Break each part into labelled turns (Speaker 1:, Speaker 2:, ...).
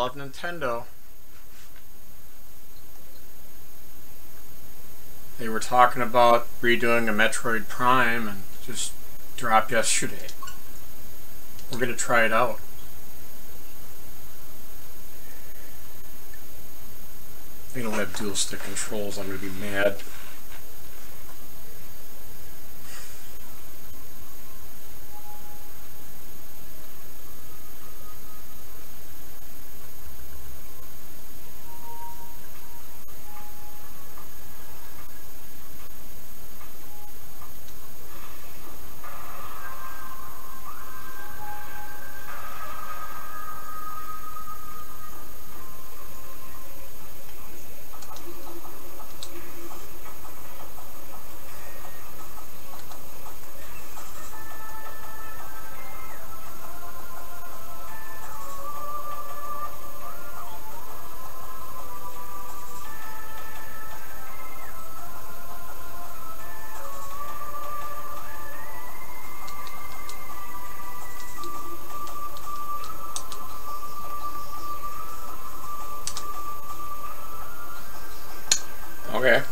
Speaker 1: love Nintendo. They were talking about redoing a Metroid Prime and just dropped yesterday. We're going to try it out. They don't have dual stick controls. I'm going to be mad. Okay.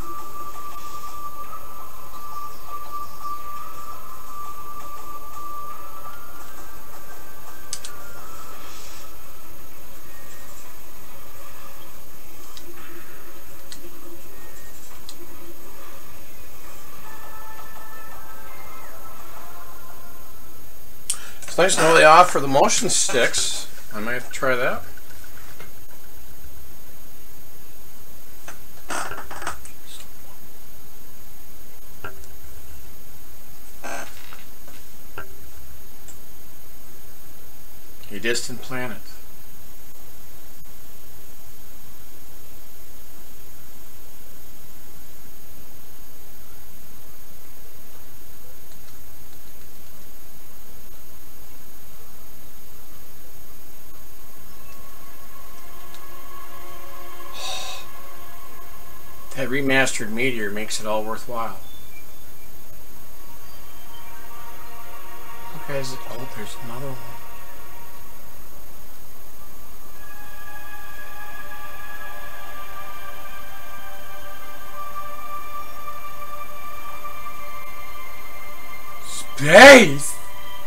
Speaker 1: It's nice to know they offer the motion sticks. I might have to try that. A distant planet. That remastered meteor makes it all worthwhile. Okay, oh, there's another one. Space!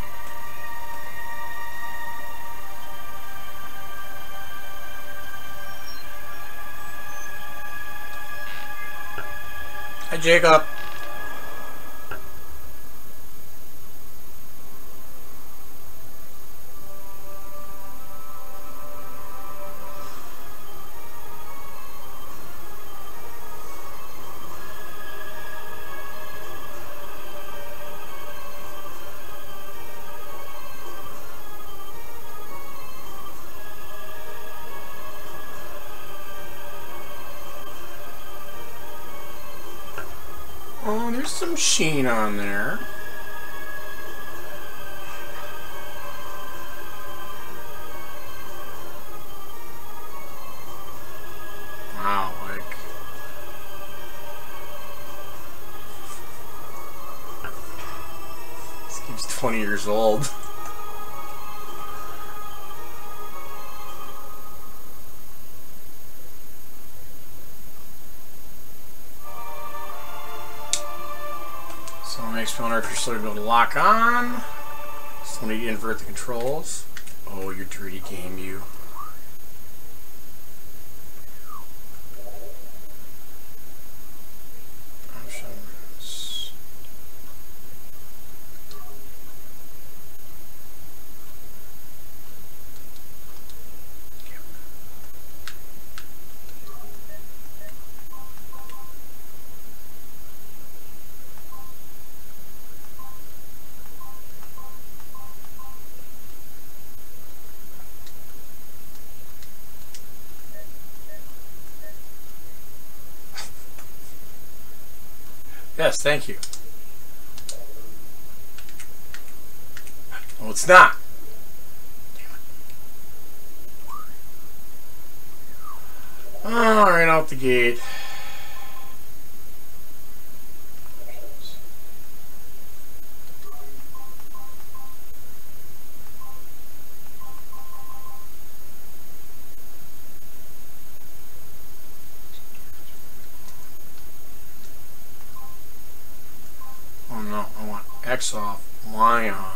Speaker 1: Hi, Jacob. Oh, there's some sheen on there. Wow, like... This game's 20 years old. So it makes me wonder if you're still able to lock on. Still need to invert the controls. Oh, you dirty game, you. Options. Yes, thank you. Oh, it's not. Oh, right out the gate. sticks off. Why on?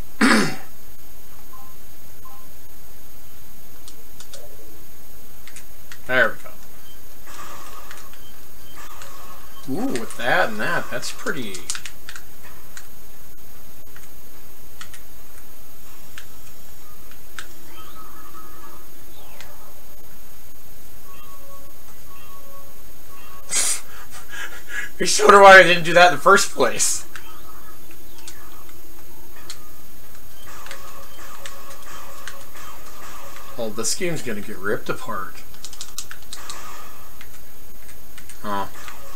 Speaker 1: There we go. Ooh, with that and that, that's pretty... You showed her why I didn't do that in the first place. Well, this game's gonna get ripped apart. Oh.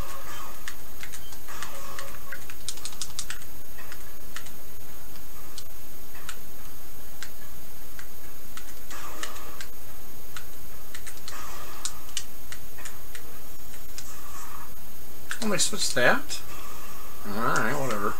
Speaker 1: Oh, they switched that? Alright, whatever.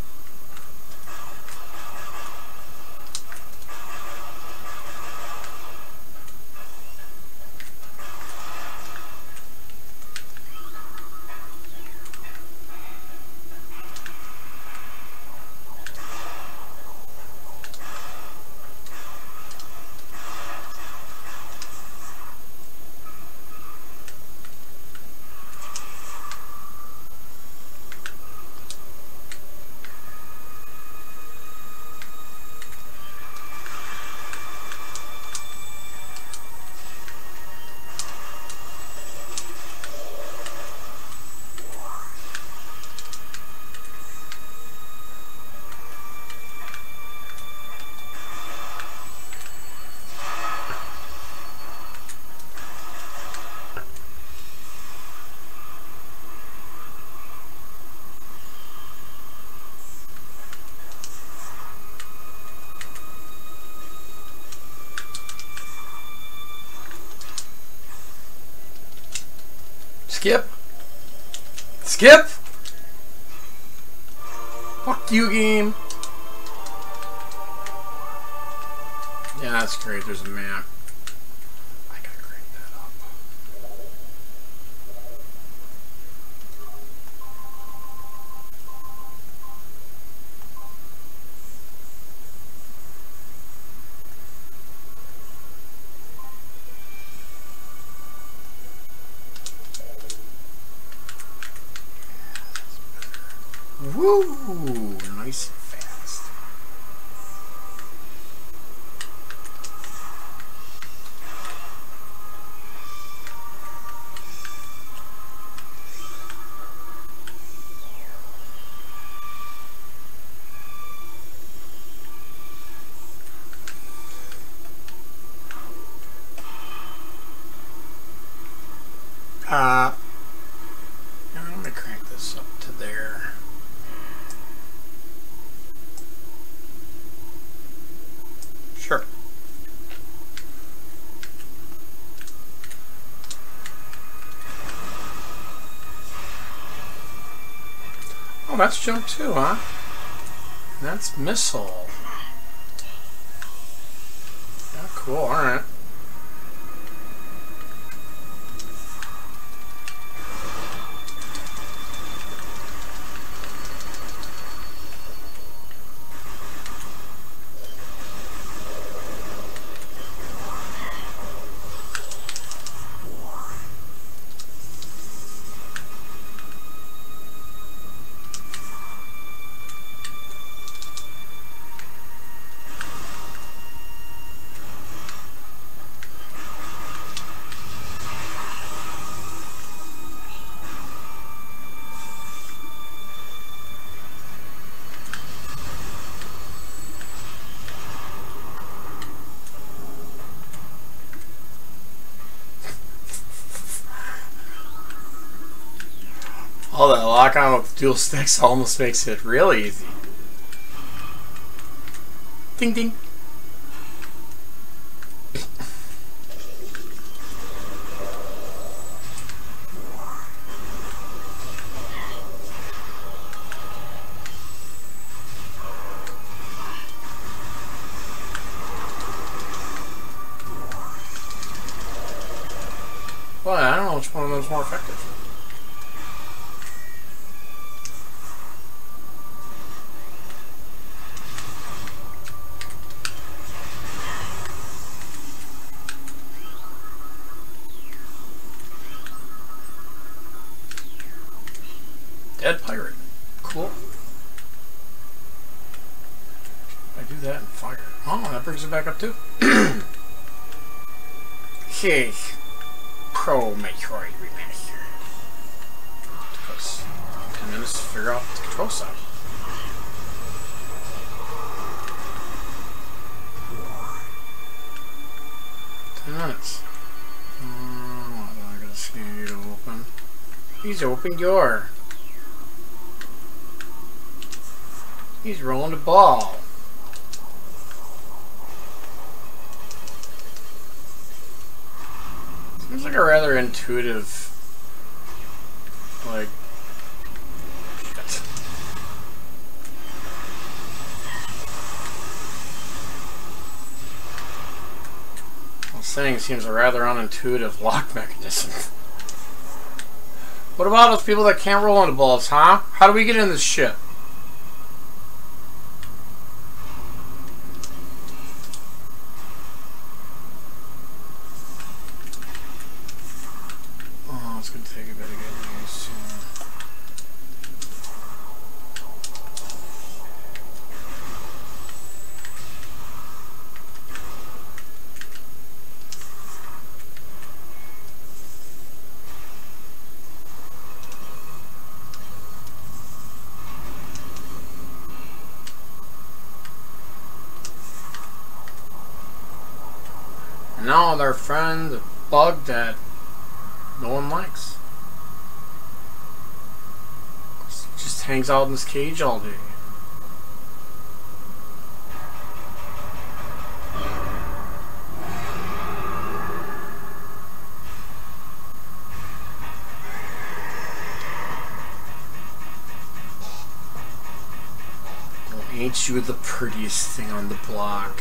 Speaker 1: Skip. Skip. Fuck you, game. Yeah, that's great. There's a map. I gotta crank that up. Woo! Nice and fast. Now let me crank this up to there. Sure. Oh, that's jump 2, huh? That's missile. Yeah, cool, alright. All that lock on with dual sticks almost makes it real easy. Ding ding. Well, I don't know which one of those is more effective. dead pirate. Cool. I do that in fire. Oh, that brings it back up too. Here's Pro Metroid Remaster. Took us 10 minutes to figure out the control set. I gotta scan you to open. He's opened your. He's rolling the ball. Seems like a rather intuitive, like. Saying seems a rather unintuitive lock mechanism. What about those people that can't roll on the balls, huh? How do we get in this shit? Oh, it's gonna take a bit to get used to. Now their friend, the bug that no one likes. Just hangs out in this cage all day. Well, ain't you the prettiest thing on the block?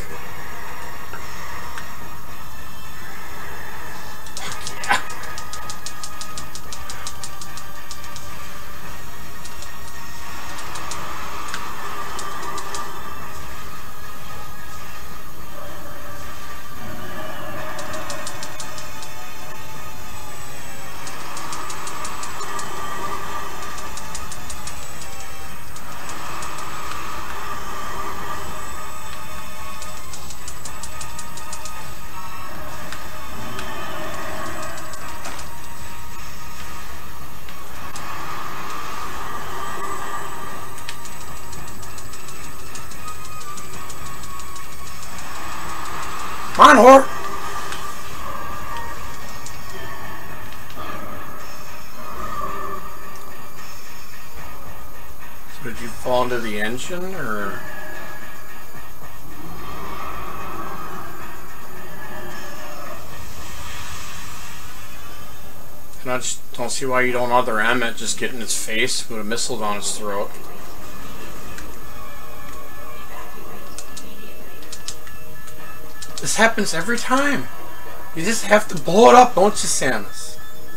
Speaker 1: Come on, whore! So did you fall into the engine, or...? And I just don't see why you don't other Emmett just get in his face with a missile down his throat. This happens every time. You just have to blow it up, don't you, Samus?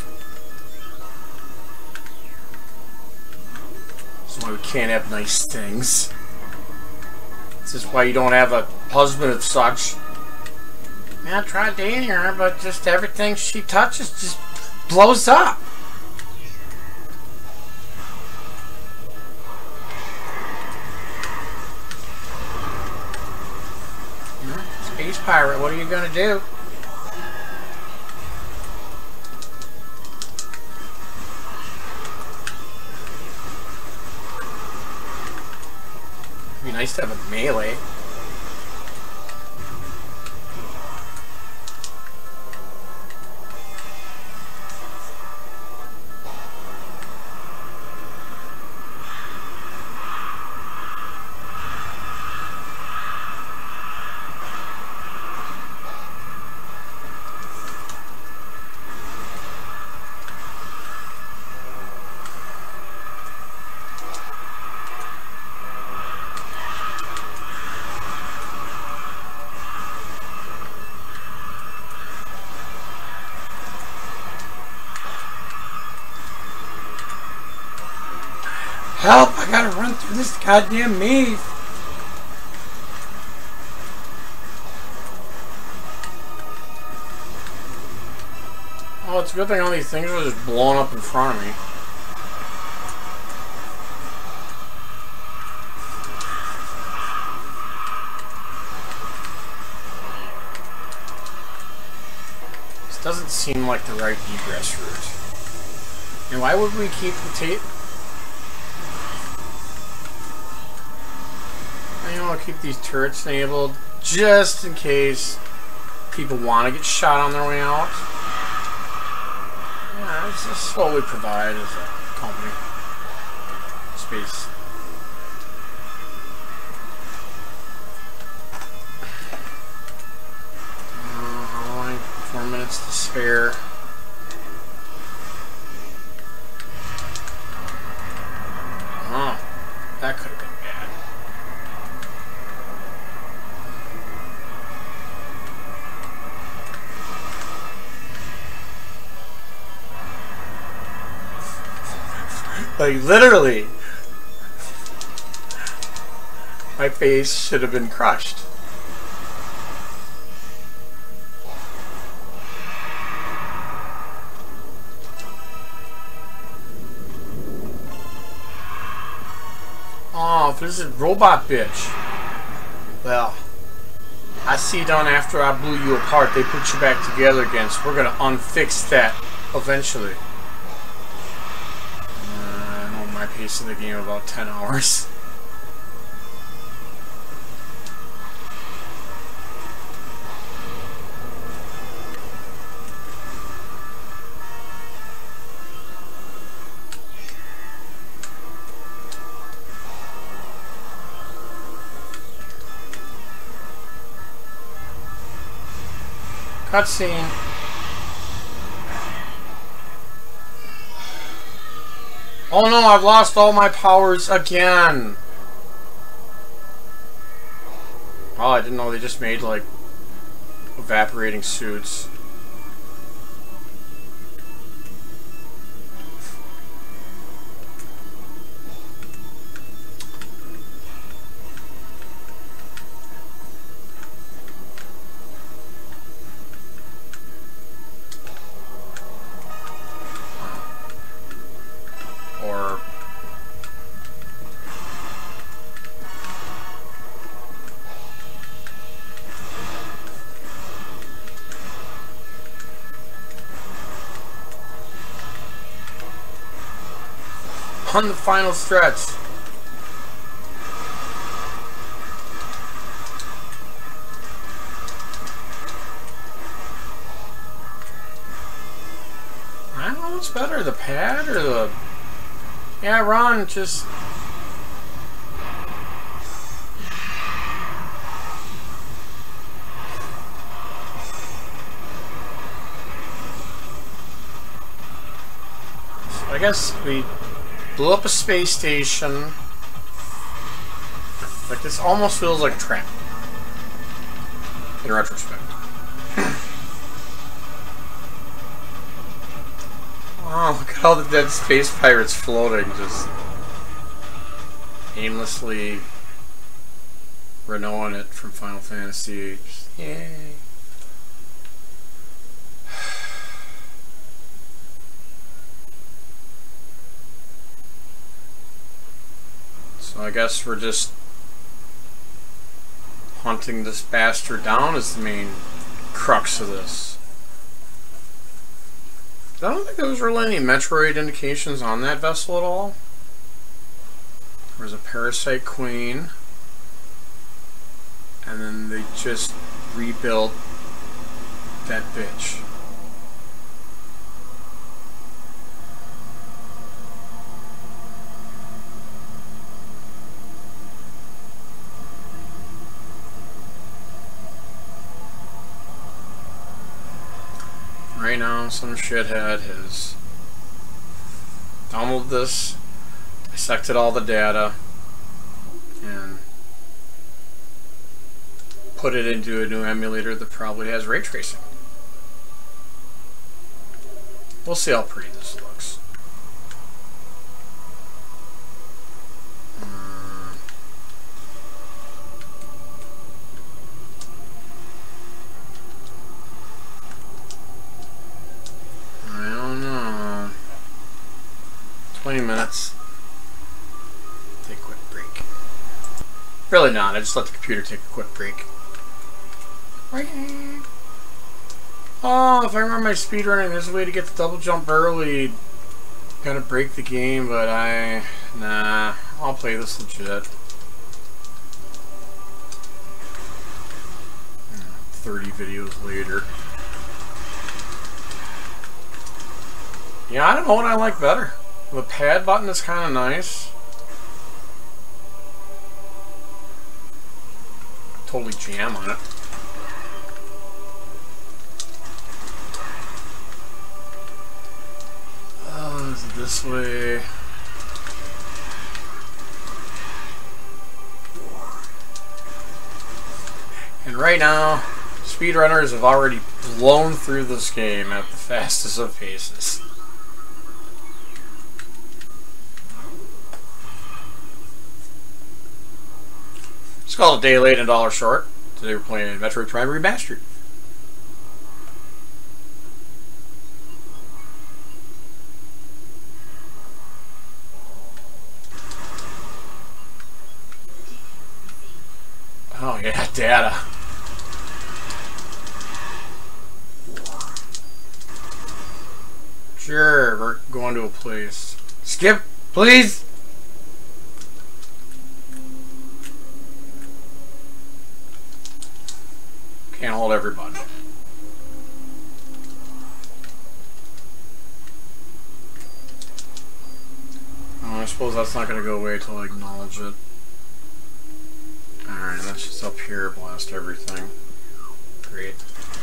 Speaker 1: That's why we can't have nice things. This is why you don't have a husband of such. Yeah, I tried dating her, but just everything she touches just blows up. Space pirate, what are you gonna do? It'd be nice to have a melee. Help! I gotta run through this goddamn maze! Oh, it's a good thing all these things are just blowing up in front of me. Doesn't seem like the right egress route. And why would we keep the tape? You know, I'll keep these turrets enabled just in case people want to get shot on their way out. Yeah, this is what we provide as a company. Space. Only 4 minutes to spare. Oh, that could have been bad. Like, literally, my face should have been crushed. Oh, if this is a robot bitch. Well, I see done after I blew you apart, they put you back together again, so we're gonna unfix that eventually. I know my pace of the game about 10 hours. Cutscene. Oh no, I've lost all my powers again. Oh, I didn't know they just made like evaporating suits. On the final stretch. I don't know what's better, the pad or the... Yeah, run, just... So I guess we blew up a space station. Like, this almost feels like a trap. In retrospect. Oh, look at all the dead space pirates floating, just aimlessly Renaulting it from Final Fantasy. Just, yay. So I guess we're just hunting this bastard down as the main crux of this. I don't think there was really any Metroid indications on that vessel at all. There was a parasite queen, and then they just rebuilt that bitch. Right now, some shithead has downloaded this, dissected all the data, and put it into a new emulator that probably has ray tracing. We'll see how pretty this looks. I don't know. 20 minutes. Take a quick break. Really not. I just let the computer take a quick break. Oh, if I remember my speedrunning, there's a way to get the double jump early. Gonna break the game, but nah, I'll play this legit. 30 videos later. Yeah, I don't know what I like better. The pad button is kind of nice. Totally jam on it. Oh, is it this way? And right now, speedrunners have already blown through this game at the fastest of paces. It's called A Day Late and $1 Short. Today we're playing Metroid Prime Remaster. Oh yeah, data. Sure, we're going to a place. Skip, please! Can't hold every button. Oh, I suppose that's not going to go away until I acknowledge it. Alright, that's just up here, blast everything. Great.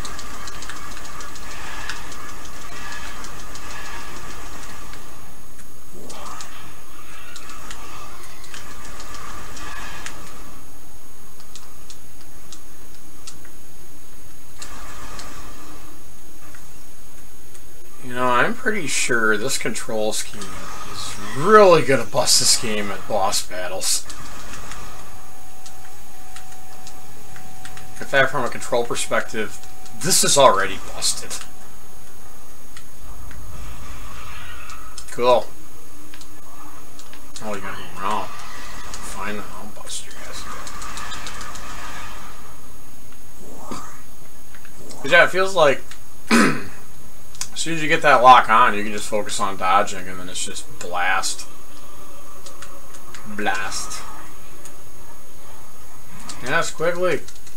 Speaker 1: You know, I'm pretty sure this control scheme is really gonna bust this game at boss battles. In fact, from a control perspective, this is already busted. Cool. Oh, you gotta go around. Fine, I'll bust your ass. But yeah, it feels like as soon as you get that lock on, you can just focus on dodging, and then it's just blast. Blast. Yes, quickly.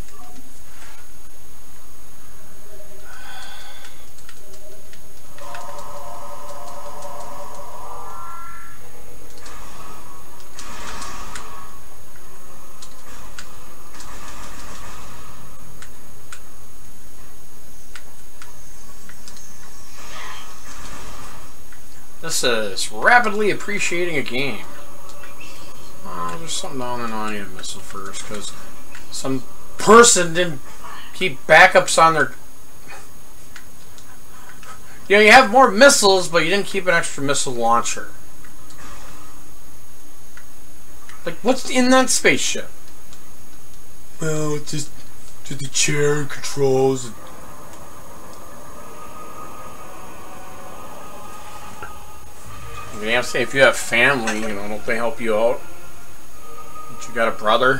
Speaker 1: This is rapidly appreciating a game. Oh, there's something down there. No, I need a missile first, because some person didn't keep backups on their... You know, you have more missiles, but you didn't keep an extra missile launcher. Like, what's in that spaceship? Well, it's just the chair and controls. I say, if you have family, you know, don't they help you out? Don't you got a brother?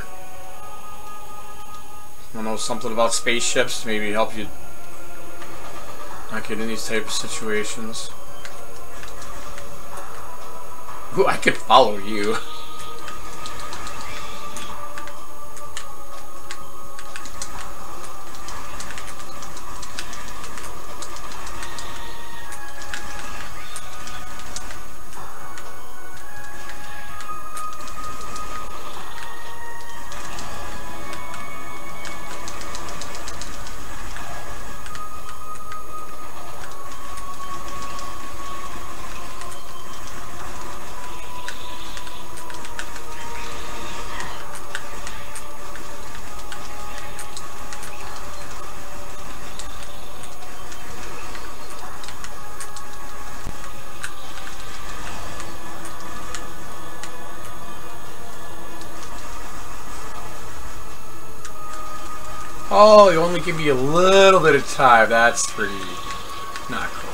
Speaker 1: Someone knows something about spaceships, maybe help you not get in these type of situations. Ooh, I could follow you. Oh, you only give me a little bit of time. That's pretty not cool.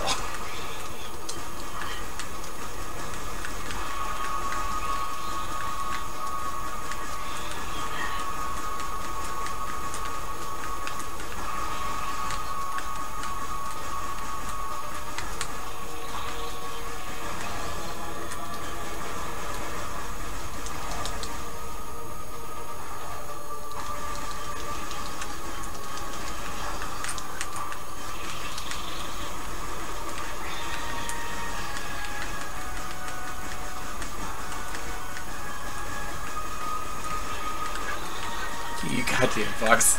Speaker 1: Goddamn bugs.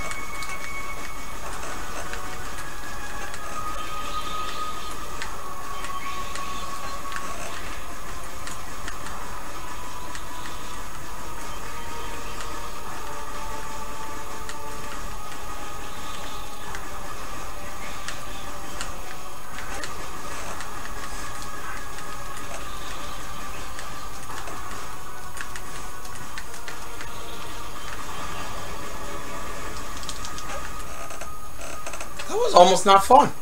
Speaker 1: That was almost not fun.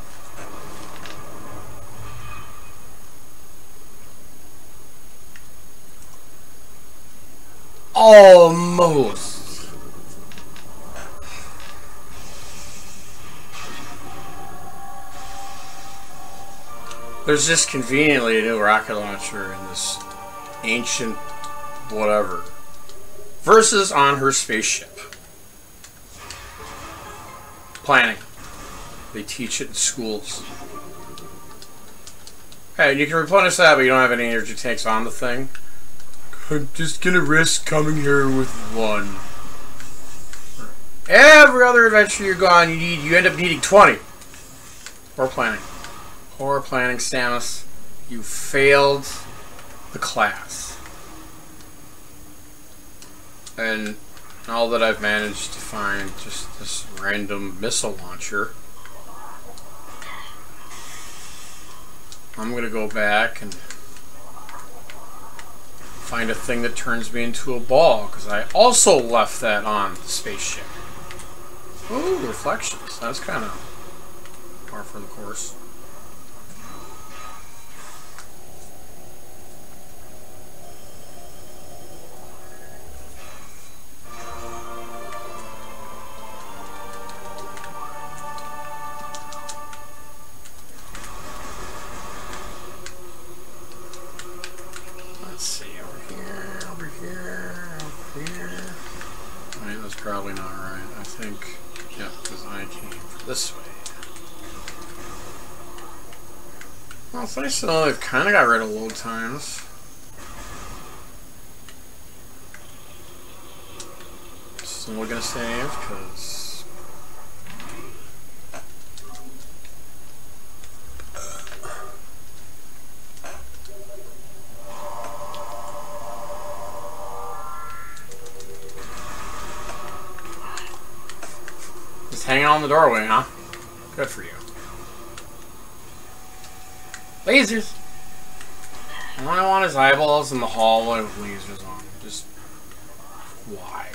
Speaker 1: Almost. There's just conveniently a new rocket launcher in this ancient whatever. Versus on her spaceship. Planning. They teach it in schools. Hey, you can replenish that, but you don't have any energy tanks on the thing. I'm just gonna risk coming here with one. Every other adventure you go on, you end up needing 20. Poor planning. Poor planning, Samus. You failed the class. And all that I've managed to find just this random missile launcher. I'm gonna go back and find a thing that turns me into a ball, because I also left that on the spaceship. Ooh, reflections. That's kind of par for the course. Probably not right. I think, yeah, because I came this way. Well, it's nice to know they've kind of got rid of load times. Still gonna save, because hanging on the doorway, huh? Good for you. Lasers! All I want is eyeballs in the hallway with lasers on. Just why?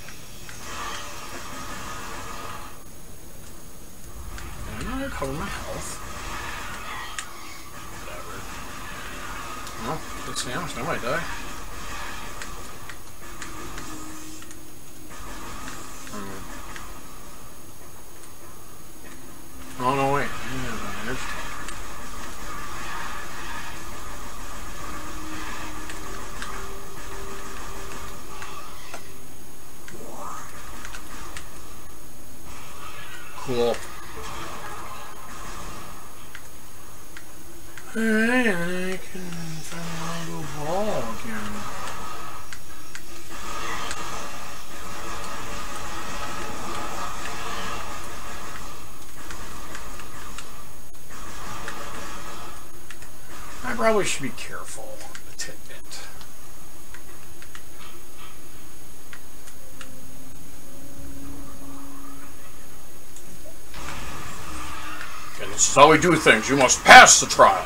Speaker 1: Did I not recover my health? Whatever. Well, good sandwich. I might die. Oh no, wait. Cool. Alright, I can find a little ball again. I probably should be careful. A tidbit. And this is how we do things. You must pass the trial.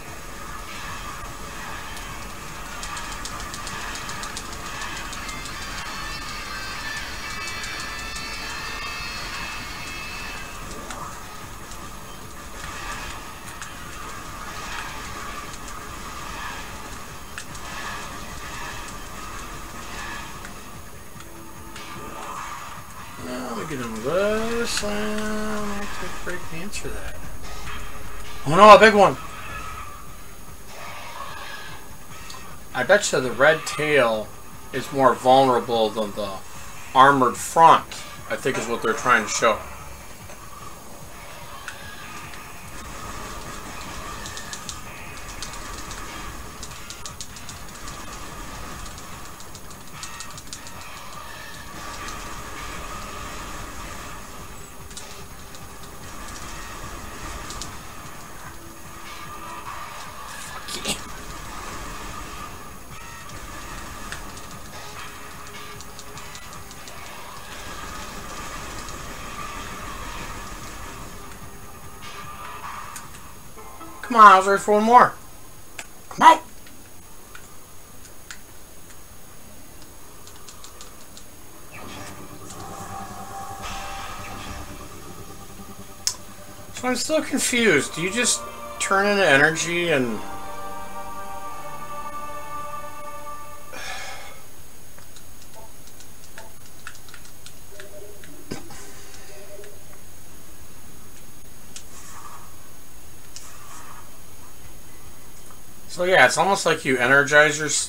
Speaker 1: Get him this, and I take a break to answer that. Oh no, a big one! I bet you the red tail is more vulnerable than the armored front, I think is what they're trying to show. Come on, I was ready for one more. Come on. So I'm still confused. Do you just turn into energy and... So yeah, it's almost like you energize your...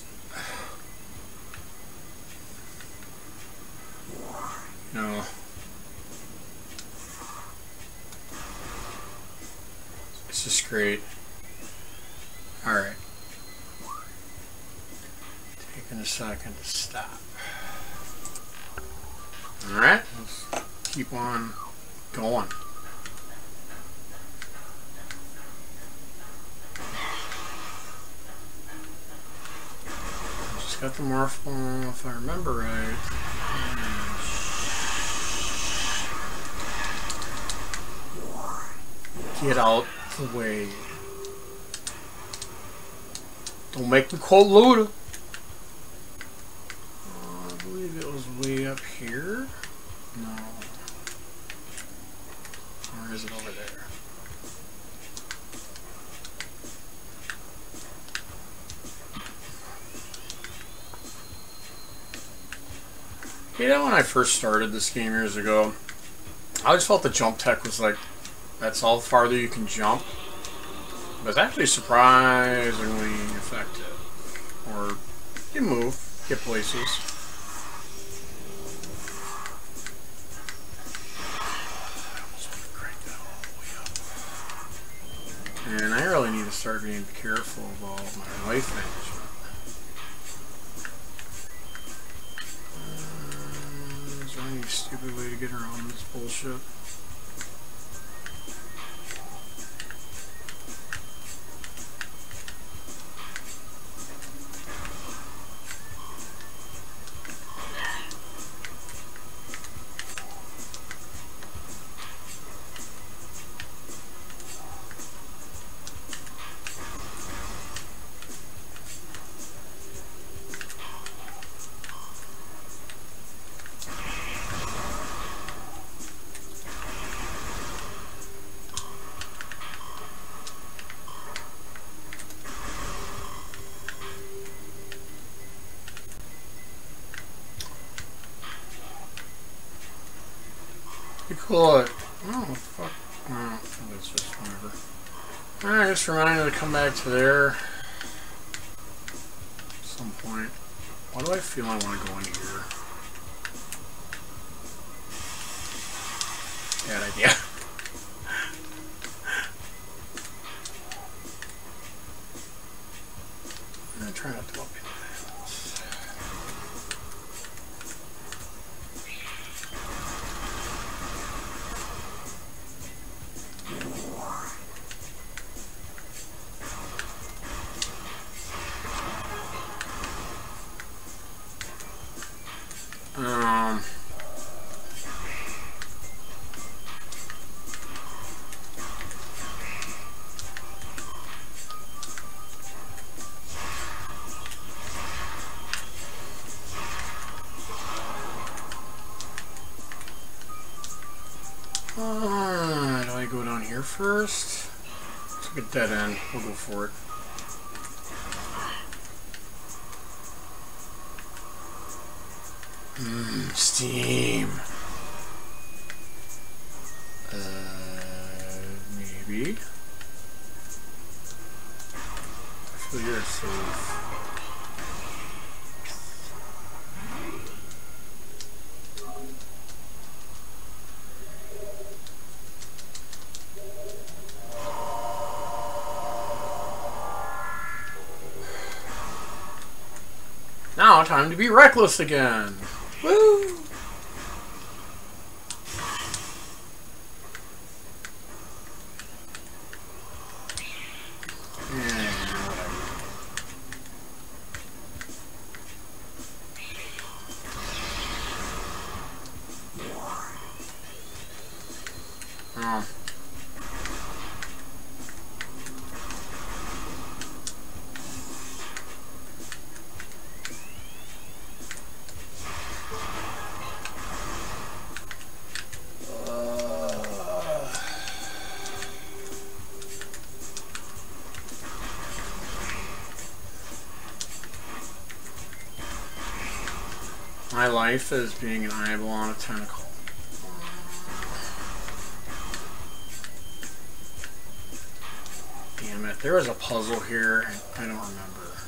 Speaker 1: No. It's just great. Alright. Taking a second to stop. Alright, let's keep on going. Just got the morph ball, if I remember right. Get out the way. Don't make me quote Luda. I believe it was way up here. No. Or is it over there? You know, when I first started this game years ago, I always felt the jump tech was like, that's all farther you can jump. But it's actually surprisingly effective. Or you move, get places. And I really need to start being careful about my life management. Is there any stupid way to get around this bullshit? Cool. Oh, fuck. Oh, it's just whatever. Alright, just remind me to come back to there at some point. Why do I feel I want to go in here? Bad idea. I'm gonna try not to bump into that. Do I go down here first? Let's get that in. We'll go for it. Steam. Maybe. I feel you're safe. Now, time to be reckless again. Woo! My life is being an eyeball on a tentacle. Damn it, there was a puzzle here, and I don't remember.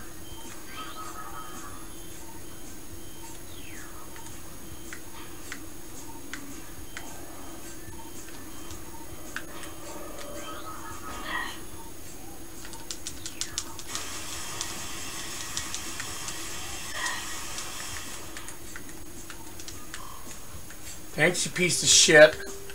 Speaker 1: Thanks, you piece of shit.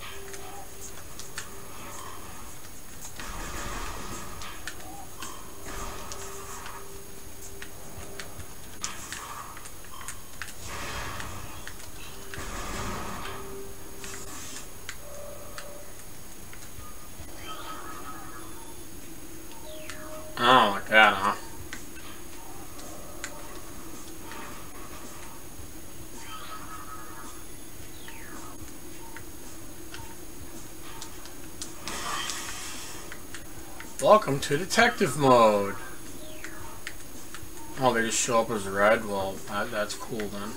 Speaker 1: Oh, like that, huh? Welcome to detective mode. Oh, they just show up as red? Well, that's cool then.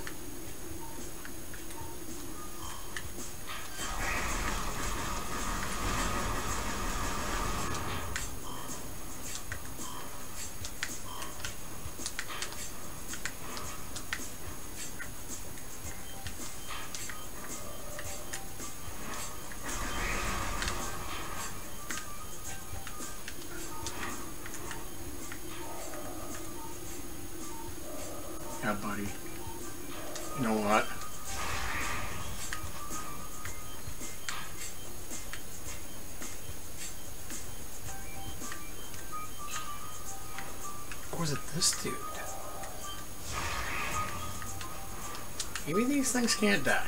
Speaker 1: Yeah, buddy. You know what? Or was it this dude? Maybe these things can't die.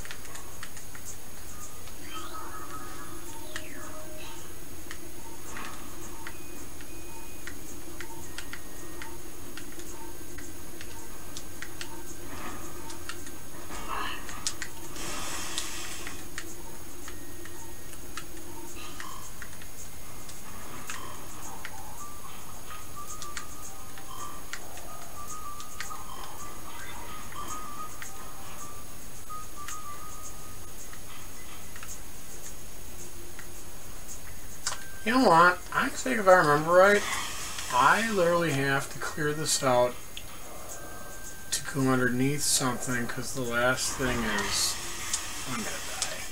Speaker 1: You know what? I think if I remember right, I literally have to clear this out to go underneath something because the last thing is I'm gonna die.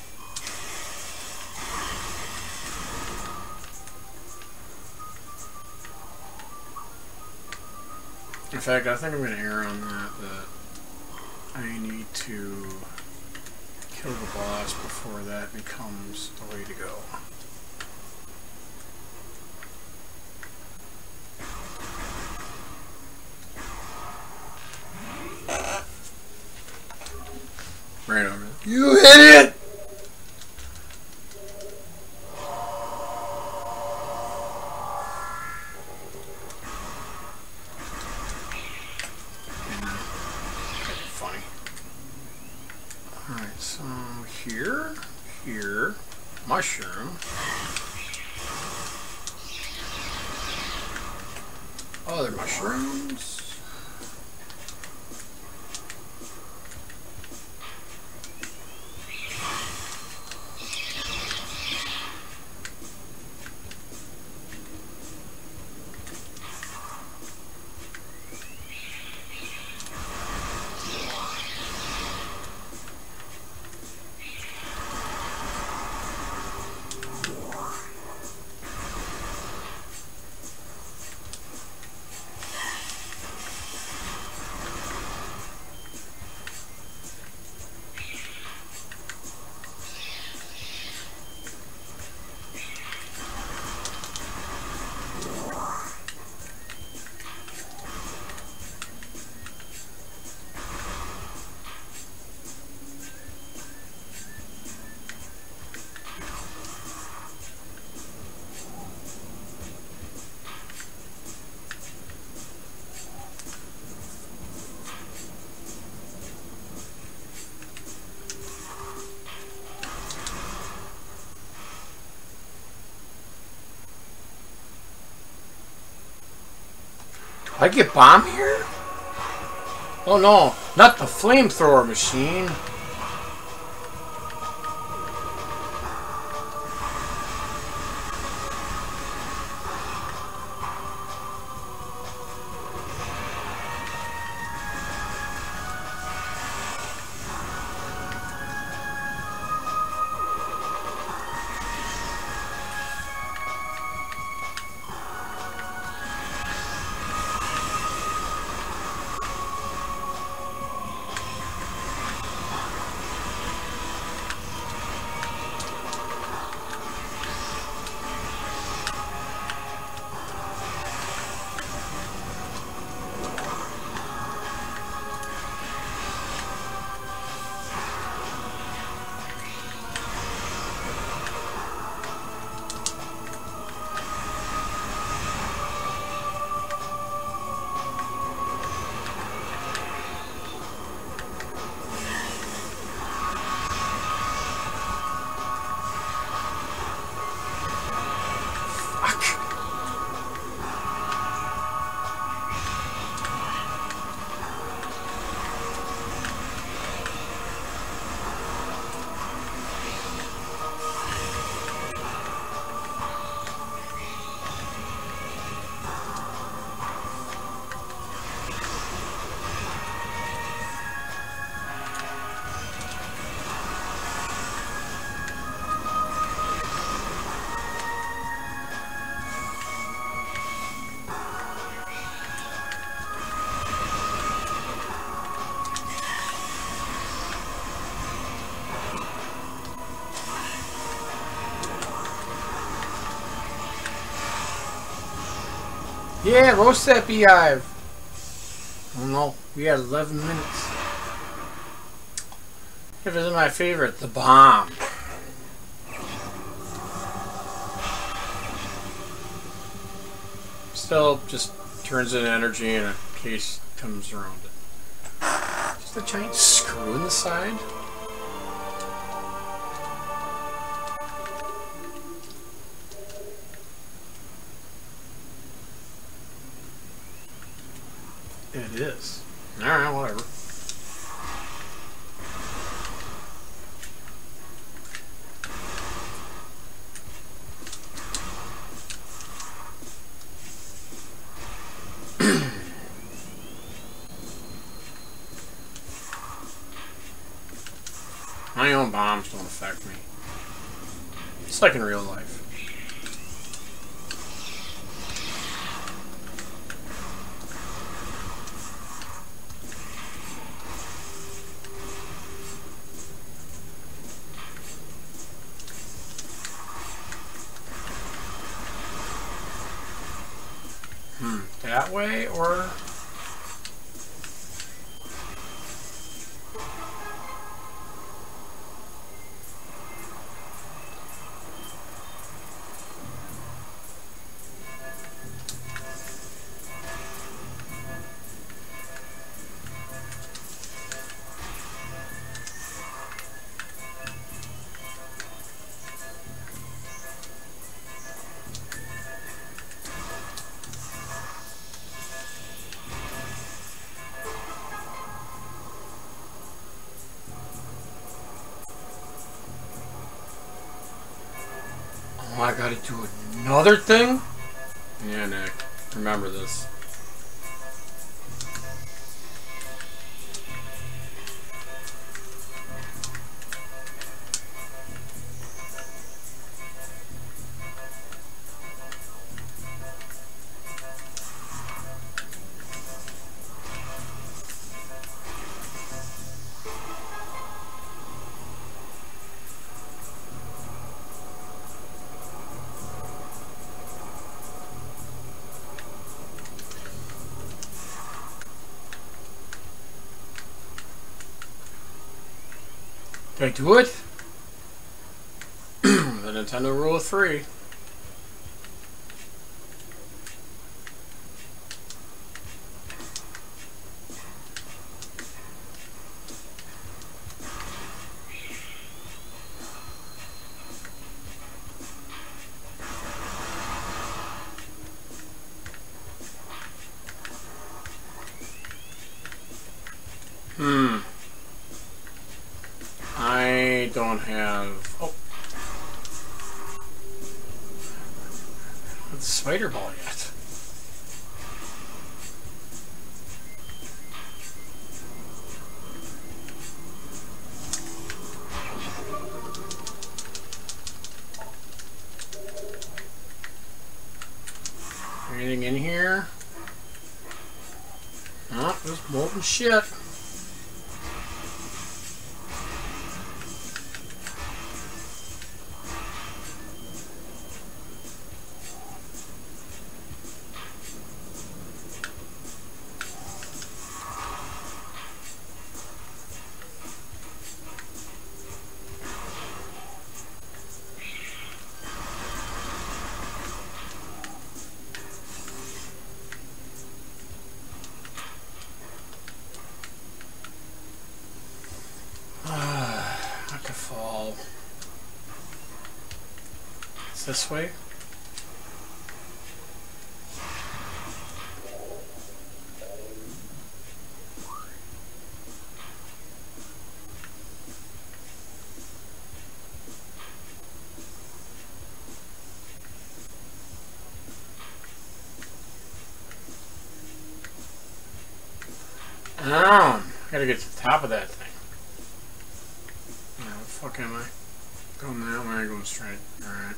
Speaker 1: In fact, I think I'm gonna err on that I need to kill the boss before that becomes the way to go. Right over there. You idiot! Funny. Alright, so here, mushroom. Other mushrooms. I get bomb here? Oh no. Not the flamethrower machine. Yeah, roast that beehive. Oh no, we had 11 minutes. This is my favorite, the bomb. Still just turns into energy in case comes around it. Just a giant screw in the side. It is. Alright, whatever. My own bombs don't affect me. It's like in real life. That way, or... Oh, I gotta do another thing? Yeah, Nick. Remember this. Did I do it? The Nintendo Rule of 3. don't have... Oh. The spider ball yet. Anything in here? Oh, just molten shit. Not to fall. It's this way? Oh, I gotta get to the top of that thing. Where the fuck am I? Going that way or going straight? Alright.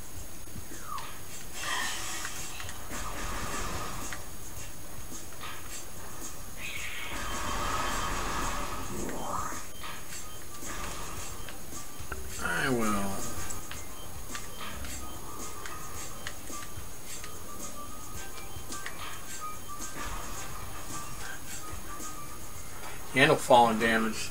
Speaker 1: I will. Handle falling damage.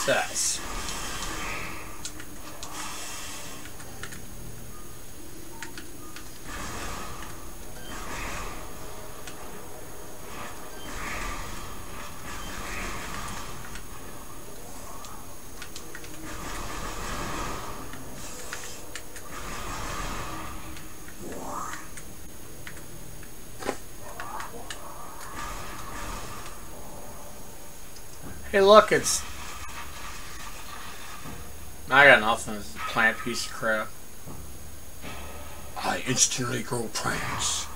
Speaker 1: says. Hey, look, it's... I got nothing. It's a plant piece of crap. I instantly grow plants.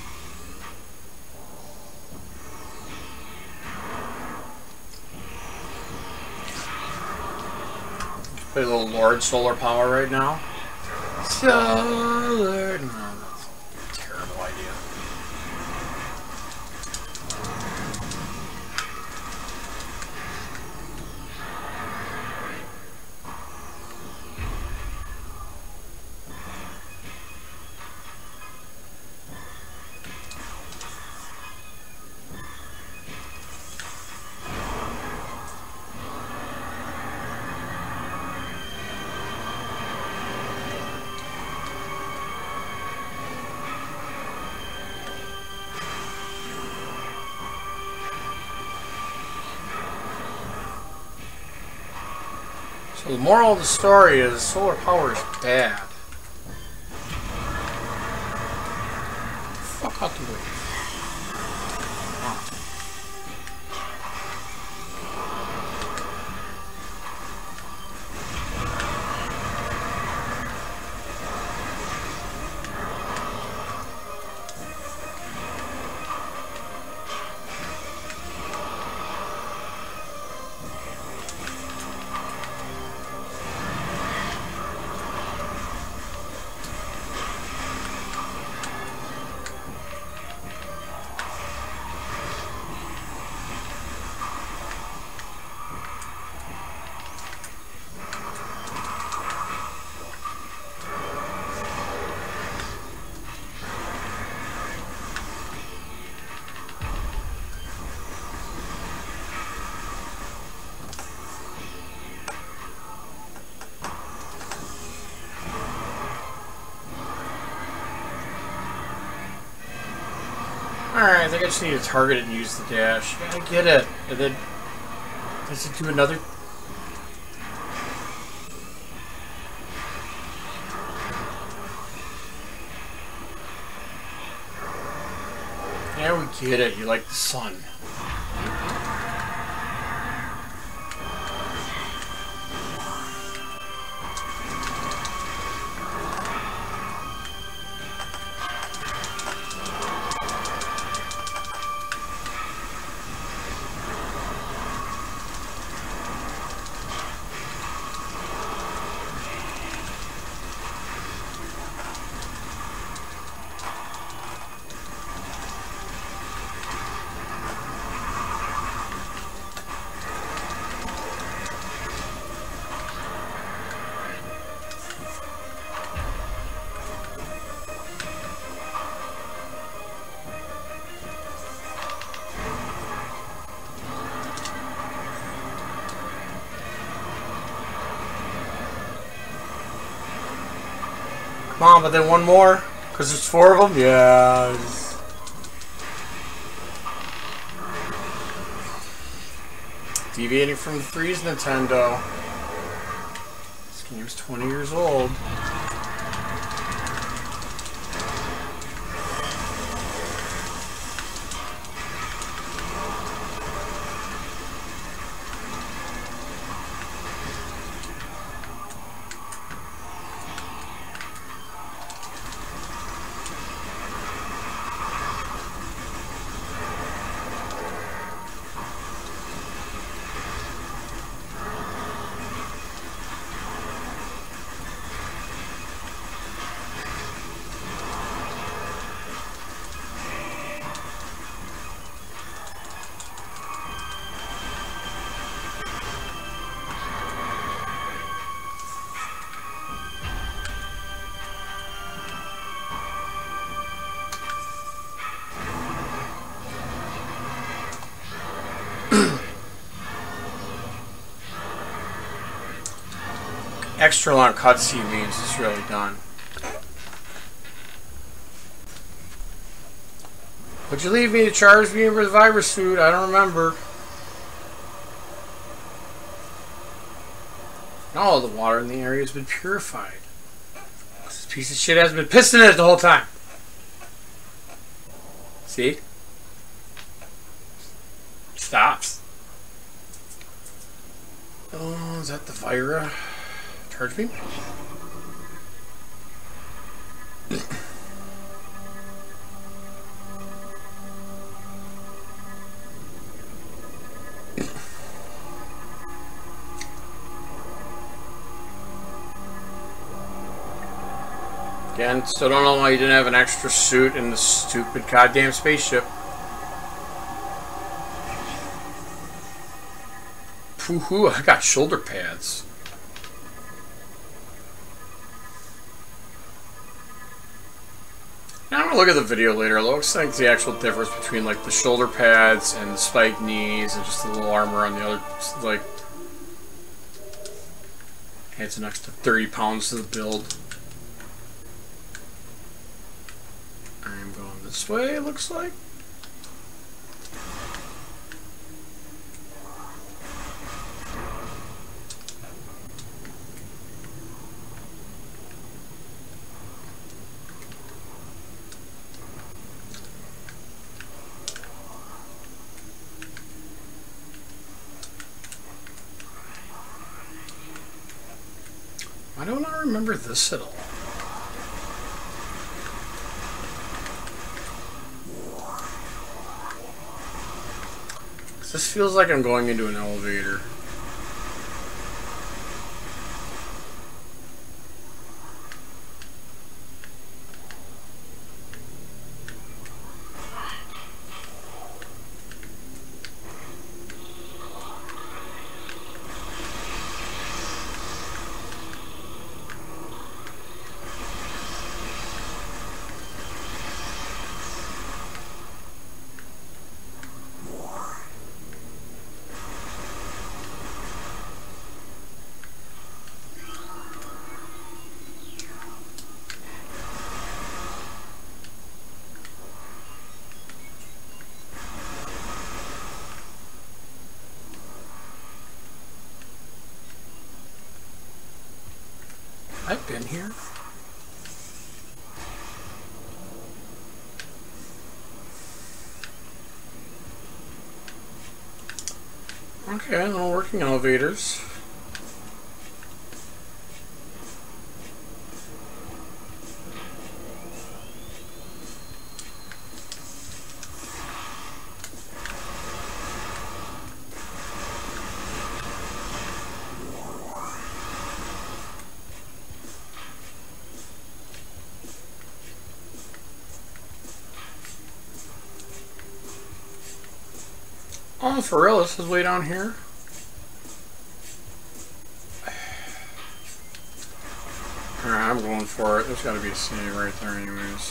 Speaker 1: Play a little Lord Solar Power right now. Solar... No, that's a terrible idea. So the moral of the story is solar power is bad. Fuck out the way. Alright, I think I just need to target it and use the dash. Yeah, I get it. And then... does it do another... Yeah, we get it. You like the sun. Come on, but then one more? Because there's 4 of them? Yeah. Deviating from the freeze, Nintendo. This game's 20 years old. extra long cutscene means it's really done. Would you leave me to charge me with the virus suit? I don't remember. Oh, the water in the area has been purified. This piece of shit has been pissing in it the whole time. See? Stops. Oh, is that the Vira? Charge beam? Again, still don't know why you didn't have an extra suit in the stupid goddamn spaceship. Hoo-hoo, I got shoulder pads. Now I'm gonna look at the video later. It looks like the actual difference between like the shoulder pads and the spiked knees and just the little armor on the other, like, adds an extra 30 pounds to the build. I'm going this way, it looks like. I do not remember this at all. This feels like I'm going into an elevator. I've been here. Okay, no working elevators. Oh, for real, this is way down here. Alright, I'm going for it. There's gotta be a save right there anyways.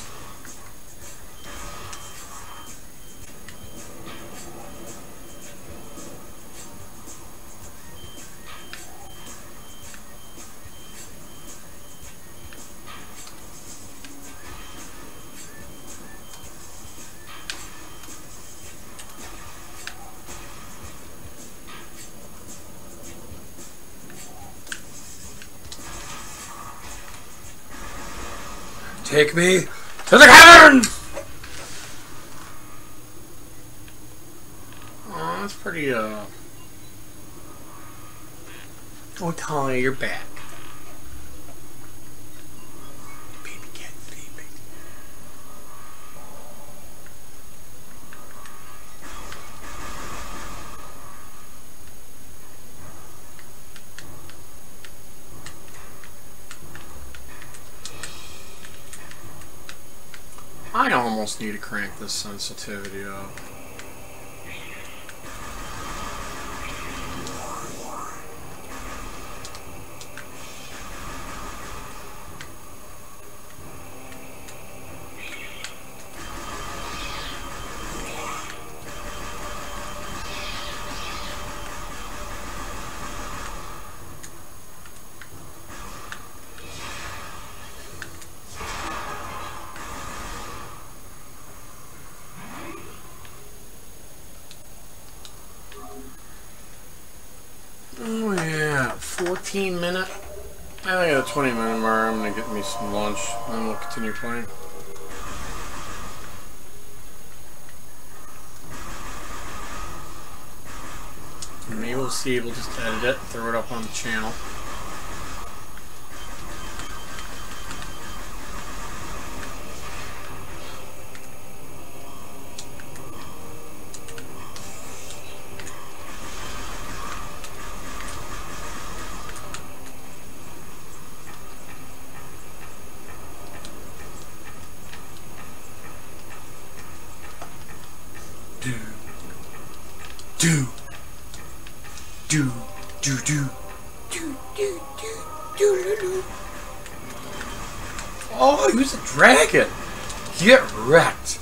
Speaker 1: Take me to the cavern! Oh, that's pretty, Oh, Talia, you're back. Baby cat, baby. I almost need to crank this sensitivity up. Oh yeah, 14 minute. I think at a 20-minute mark, I'm gonna get me some lunch, and then we'll continue playing. Maybe we'll see. We'll just edit it, throw it up on the channel. Oh, he was a dragon! Get wrecked!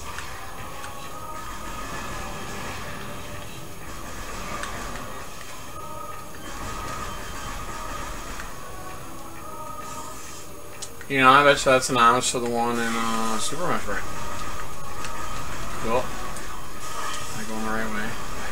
Speaker 1: You know, I bet you that's an homage to the one in Super Metroid. Cool. Am I going the right way?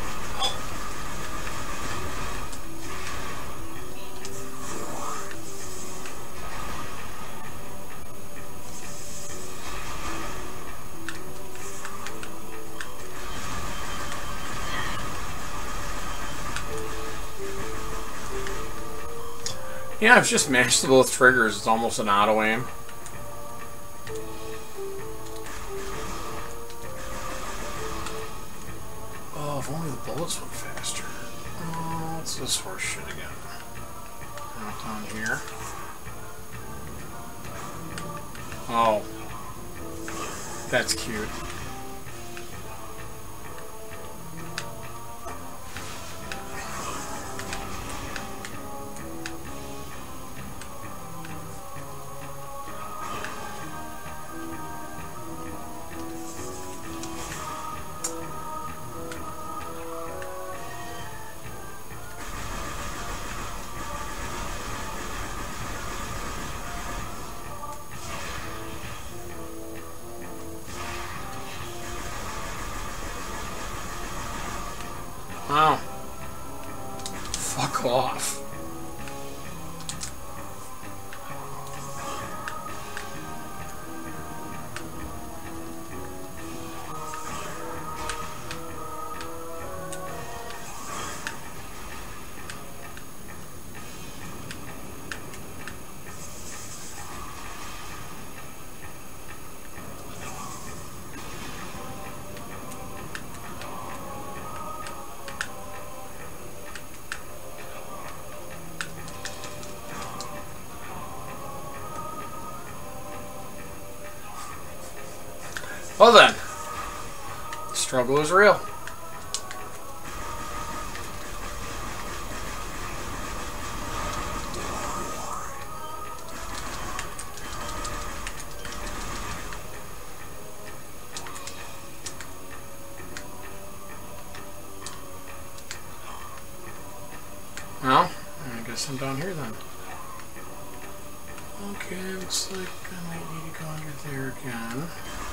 Speaker 1: Yeah, I've just mashed the both triggers. It's almost an auto aim. Oh, if only the bullets went faster. Oh, what's this horse shit again? Out on here. Oh. That's cute. Wow. Fuck off. Well then, the struggle is real. Well, I guess I'm down here then. Okay, looks like I might need to go under there again.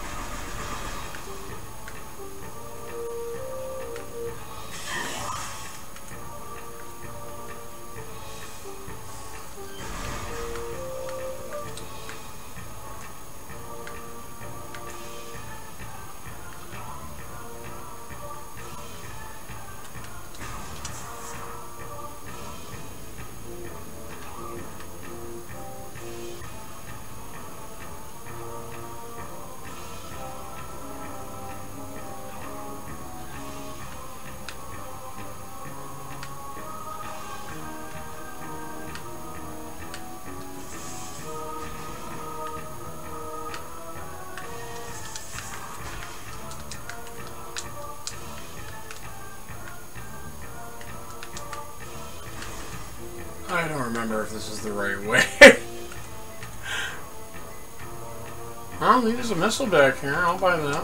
Speaker 1: I don't remember if this is the right way. Well, there's a missile back here. I'll buy that.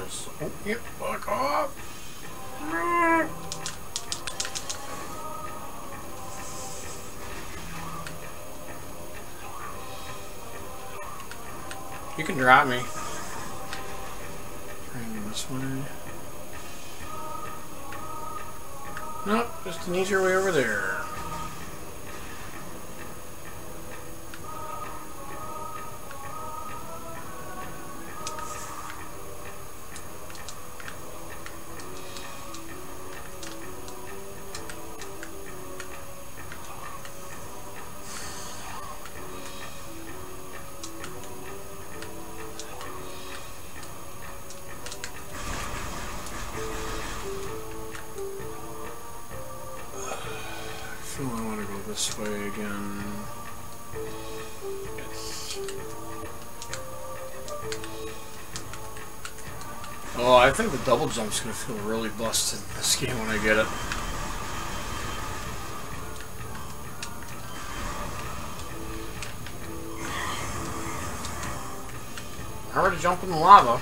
Speaker 1: is. Oh, yep, fuck off. You can drop me. Bring this way. Nope, just an easier way over there. I want to go this way again. Yes. Oh, I think the double jump's gonna feel really busted in this game when I get it. Hard to jump in the lava.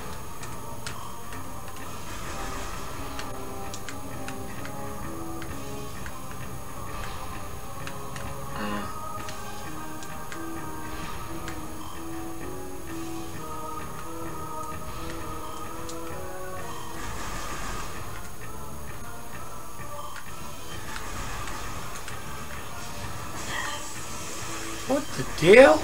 Speaker 1: What the deal?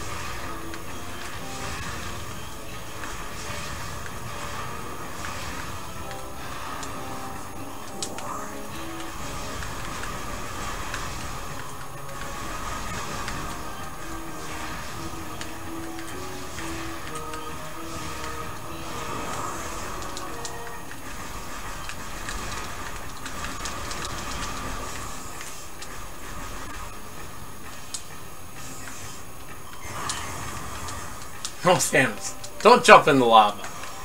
Speaker 1: Oh, Samus, don't jump in the lava.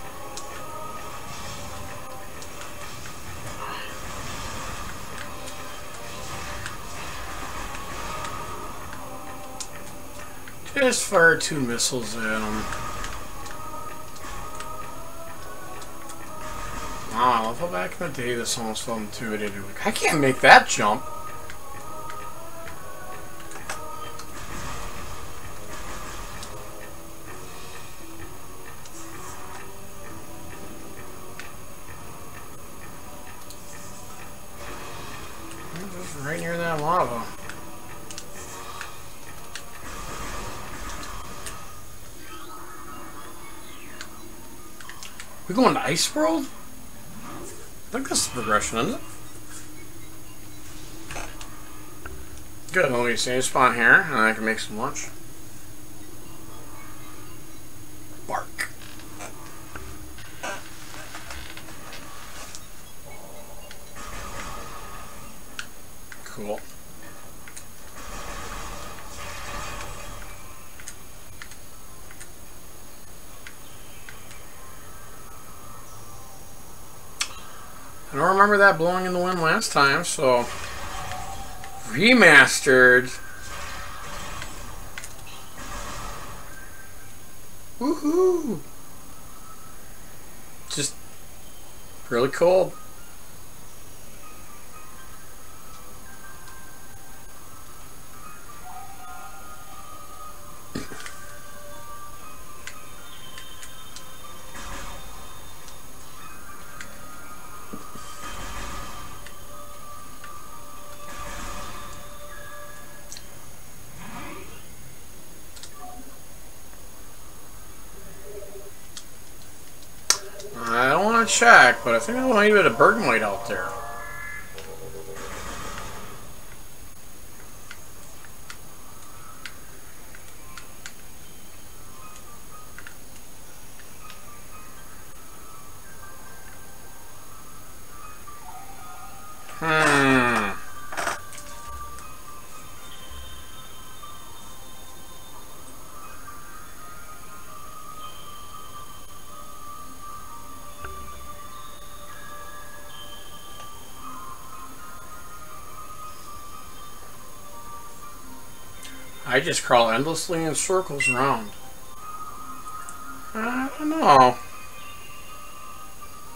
Speaker 1: Just fire 2 missiles at him. Wow, I love how back in the day this almost felt intuitive. Like, I can't make that jump. Right near that lava. We going to Ice World? I think this is progression, isn't it? Good, let me save spawn here, and I can make some lunch. Bark. Cool. I don't remember that blowing in the wind last time, so remastered. Woohoo! Just really cool. I don't want to check, but I think there might be a Bergmite out there. I just crawl endlessly in circles around. I don't know.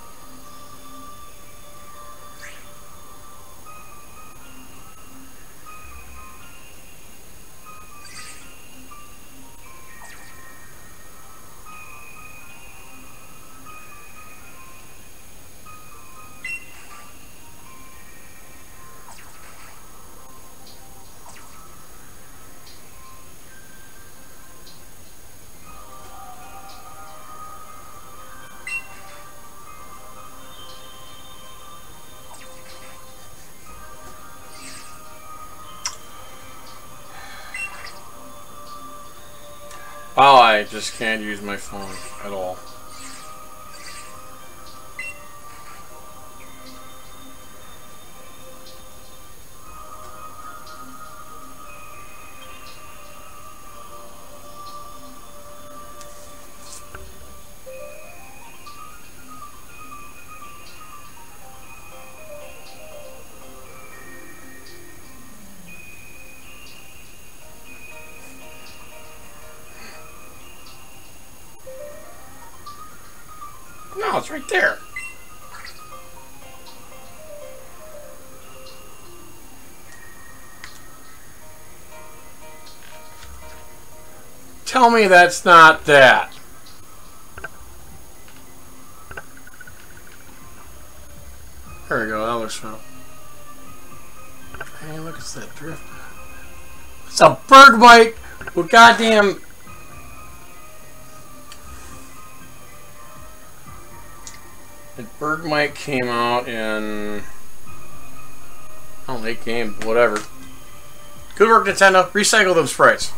Speaker 1: Oh, I just can't use my phone at all. No, it's right there. Tell me that's not that. There we go, that looks fun. Hey, look, it's that drift. It's a bird bite with goddamn... The Bergmite came out in... Oh, late game, whatever. Good work, Nintendo. Recycle them sprites.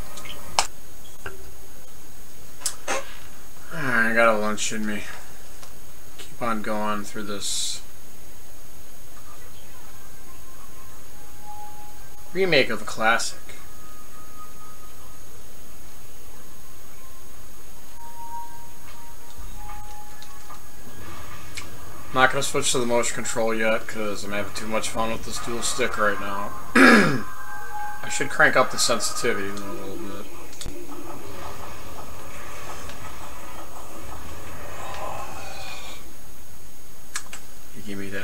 Speaker 1: Alright, I got a lunch in me. Keep on going through this remake of a classic. I'm not going to switch to the motion control yet because I'm having too much fun with this dual stick right now. I should crank up the sensitivity a little bit. You give me that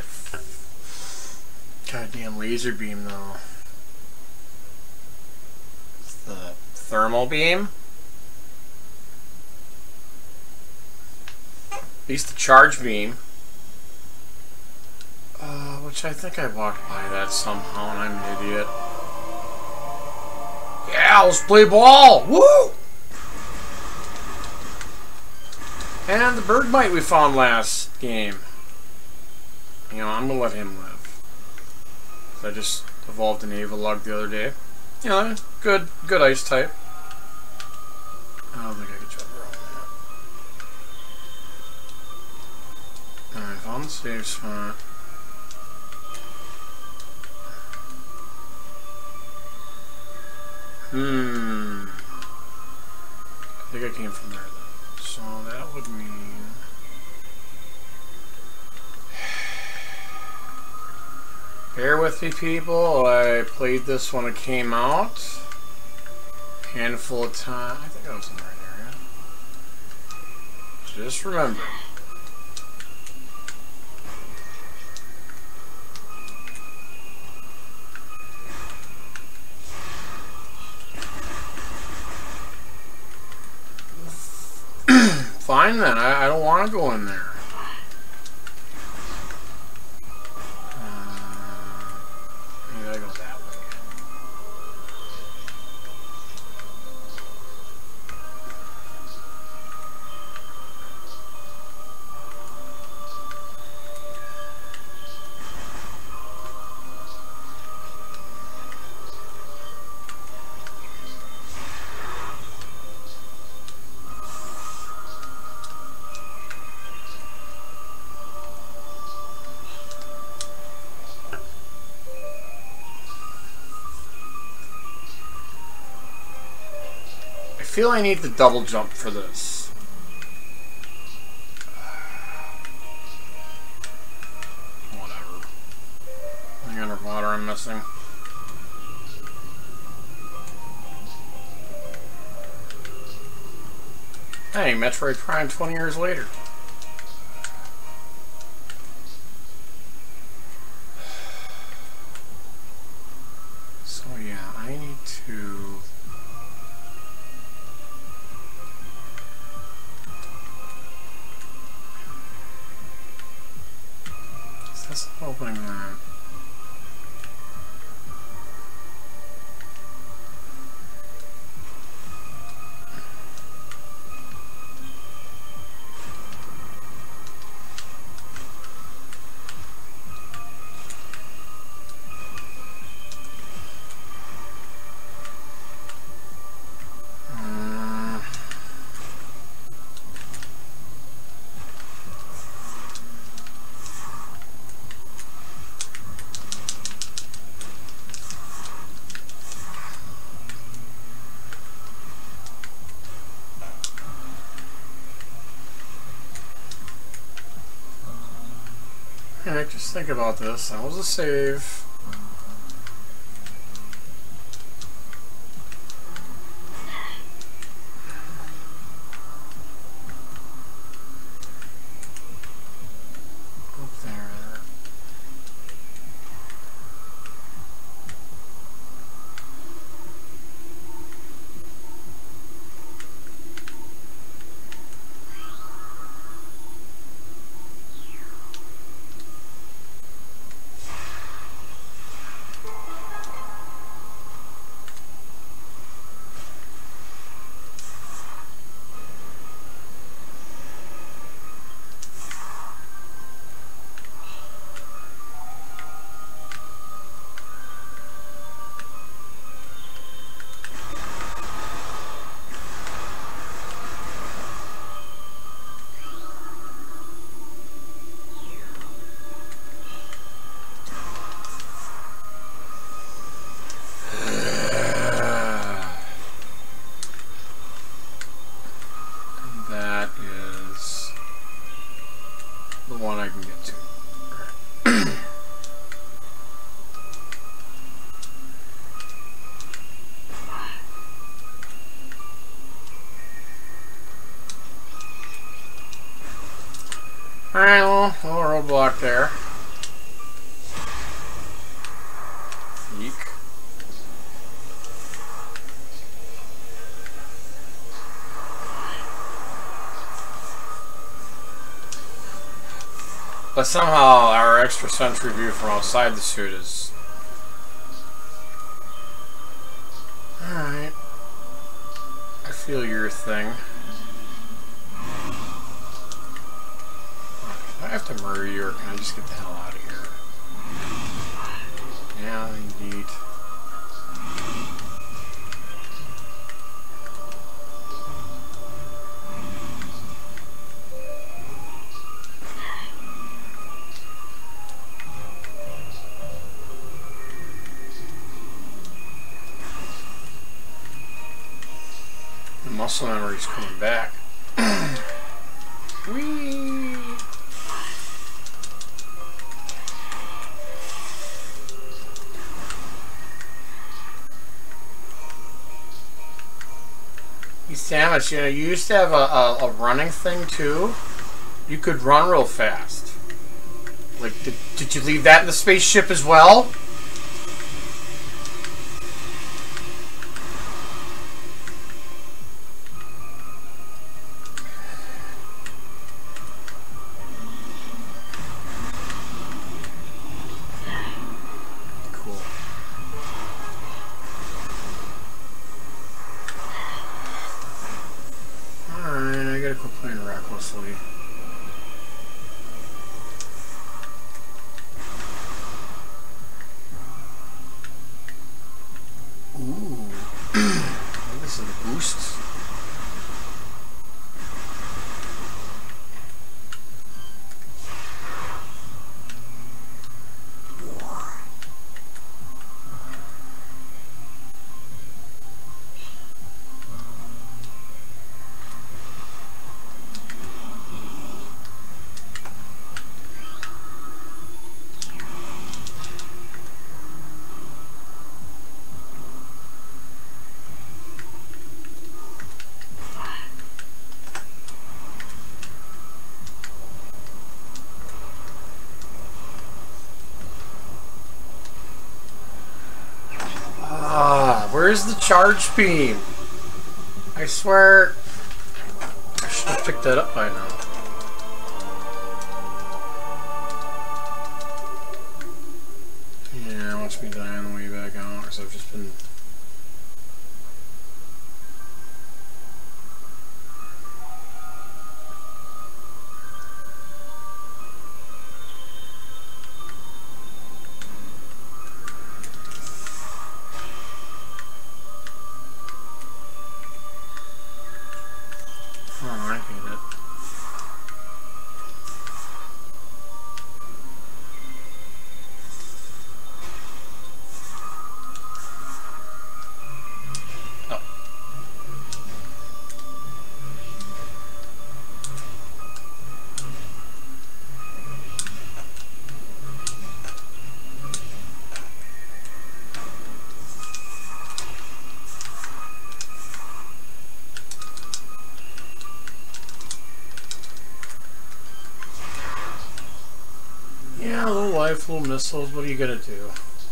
Speaker 1: goddamn laser beam though. It's the thermal beam. At least the charge beam. Which I think I walked by that somehow and I'm an idiot. Yeah, let's play ball! Woo! And the Bergmite we found last game. You know, I'm gonna let him live. I just evolved an Avalug the other day. You know, good ice type. I don't think I could jump around that. Alright, found the safe spot. I think I came from there though. So that would mean... Bear with me, people. I played this when it came out. Handful of time. I think I was in the right area. Just remember. Fine then, I don't want to go in there. Maybe I go that way. I feel I need the double jump for this. Whatever. Anything underwater I'm missing? Hey, Metroid Prime 20 years later. So yeah, I need to... That's opening that. Okay, just think about this. That was a save. Up there. That is the one I can get to. Alright, well, little roadblock there. Eek. But somehow our extra sentry view from outside the suit is... Alright. I feel your thing. Do I have to murder you or can I just get the hell out of here? Yeah, indeed. The muscle memory's coming back. Whee! Samus, you know, you used to have a running thing too. You could run real fast. Like, did you leave that in the spaceship as well? Where's the charge beam? I swear I should have picked that up by now. Yeah, watch me die on the way back out, because I've just been... life, little missiles. What are you gonna do?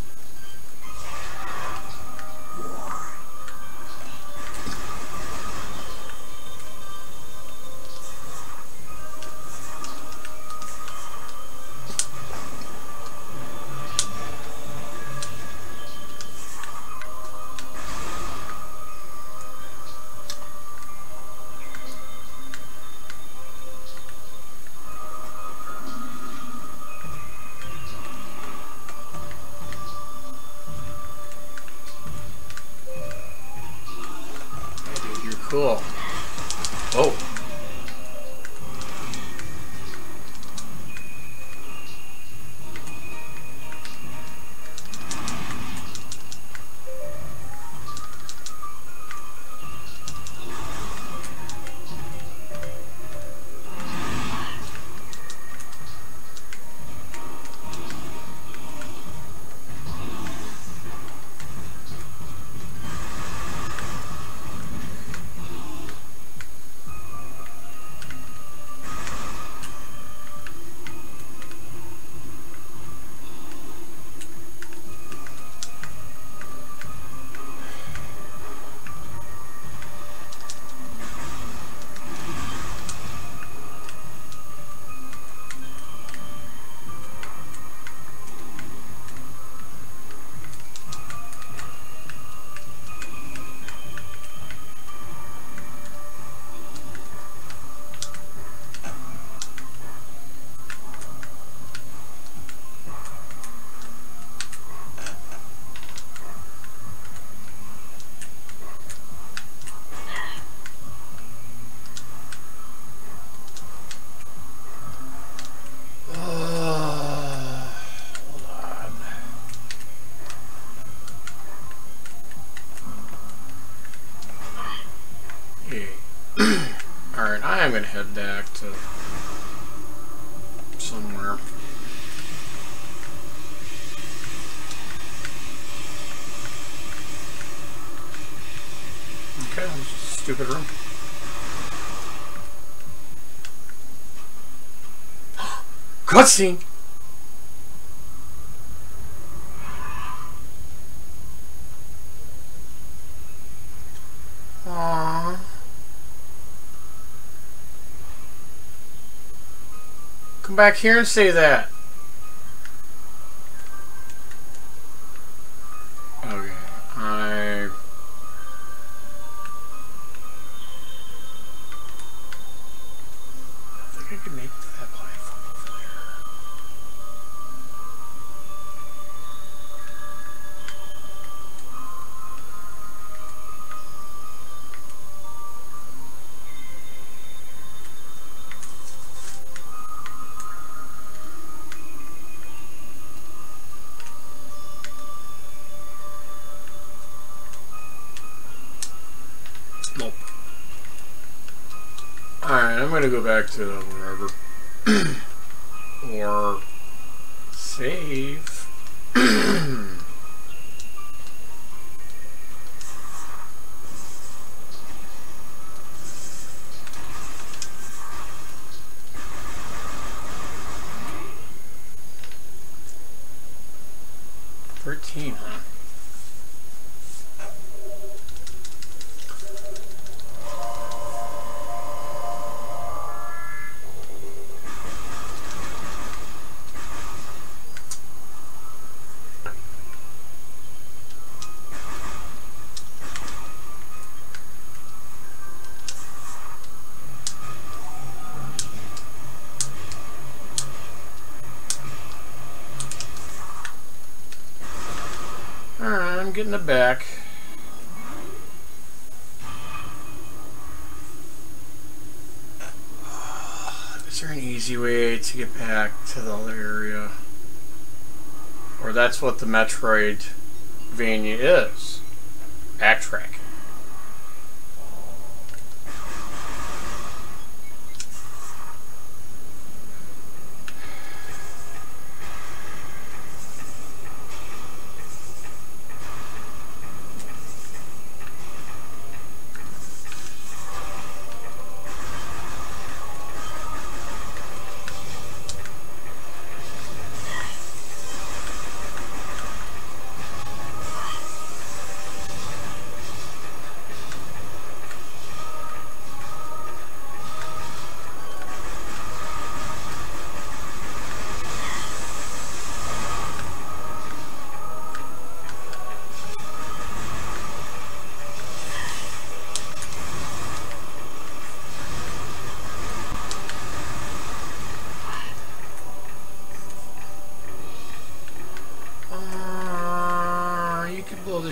Speaker 1: Cool. Oh. Alright, I am gonna head back to somewhere. Okay, this is a stupid room. Cutscene! Aww. Come back here and say that. Okay, I think I can make that platform over there. Nope. Alright, I'm gonna go back to wherever. Or save. 13, huh? Alright, I'm getting it back. Is there an easy way to get back to the other area? Or that's what the Metroidvania is. Backtrack.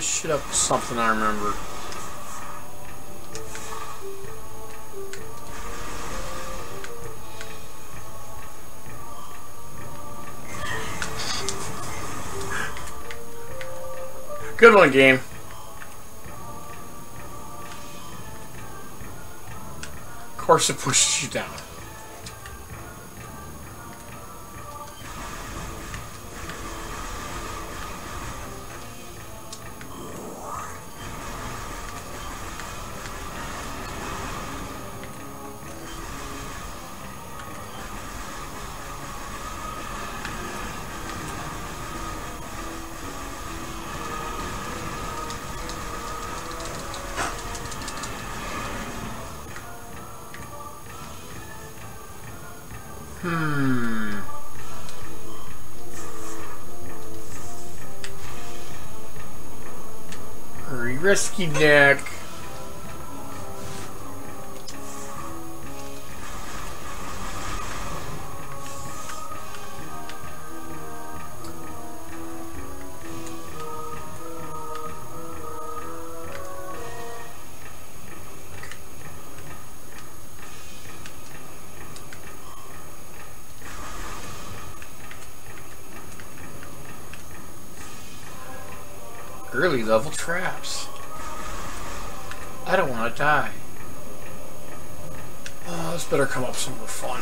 Speaker 1: this shit up with something I remember. Good one, game. Of course it pushes you down. Risky neck. Early level traps. I don't want to die. Oh, this better come up somewhere fun.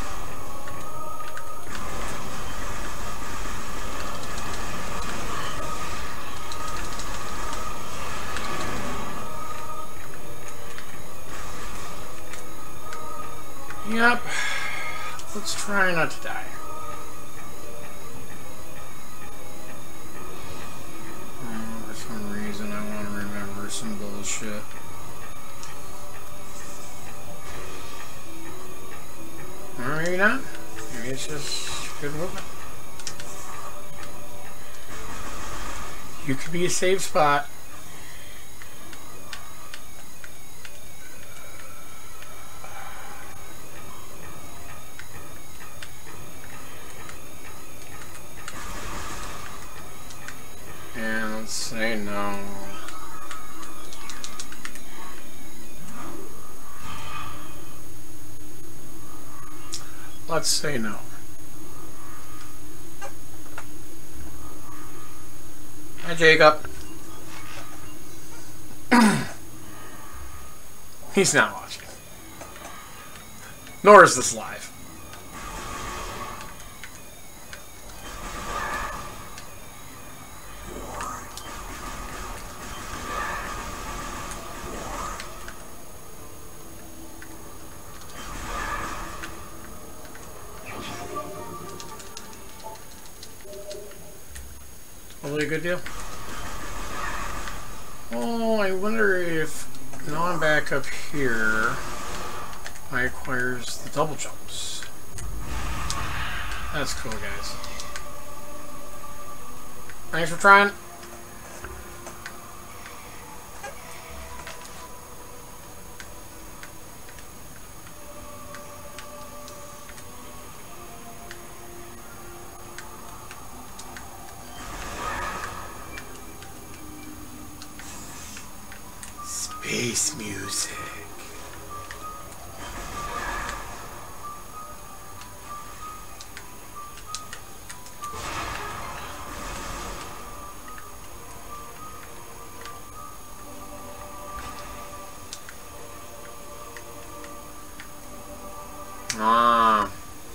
Speaker 1: Yep. Let's try not to die. For some reason I want to remember some bullshit. Or maybe not. Maybe it's just good movement. You could be a safe spot. And let's say no. Let's say no. Hi, Jacob. He's not watching. Nor is this live. Totally a good deal. Oh, I wonder if now I'm back up here, I acquires the double jumps. That's cool, guys. Thanks for trying. Space music. Ah.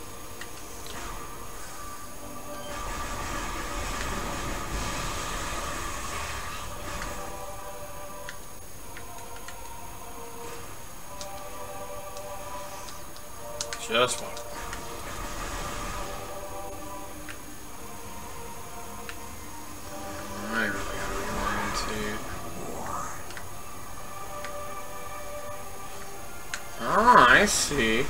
Speaker 1: Just one. I really gotta reorientate. Ah, I see.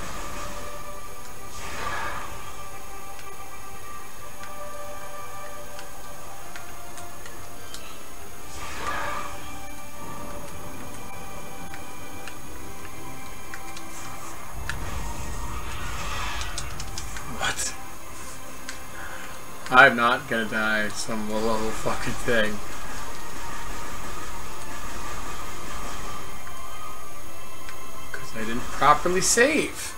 Speaker 1: I'm not gonna die some little fucking thing. properly save.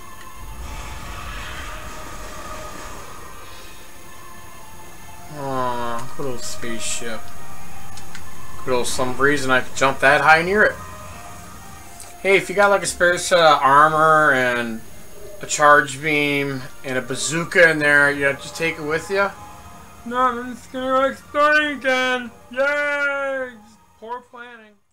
Speaker 1: Aw, good old spaceship. Good old some reason I could jump that high near it. Hey, if you got like a spare set of armor and a charge beam and a bazooka in there, you have to take it with you? No, I'm just gonna go exploring again. Yay! Poor planning.